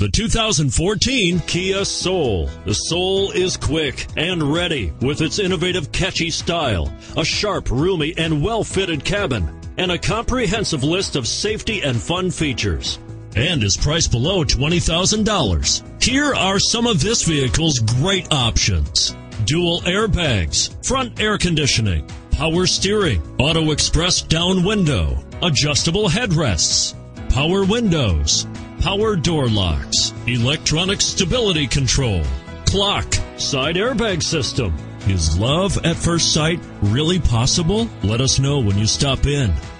The 2014 Kia Soul. The Soul is quick and ready with its innovative, catchy style, a sharp, roomy, and well-fitted cabin, and a comprehensive list of safety and fun features. And is priced below $20,000. Here are some of this vehicle's great options: dual airbags, front air conditioning, power steering, auto express down window, adjustable headrests, power windows, power door locks, electronic stability control, clock, side airbag system. Is love at first sight really possible? Let us know when you stop in.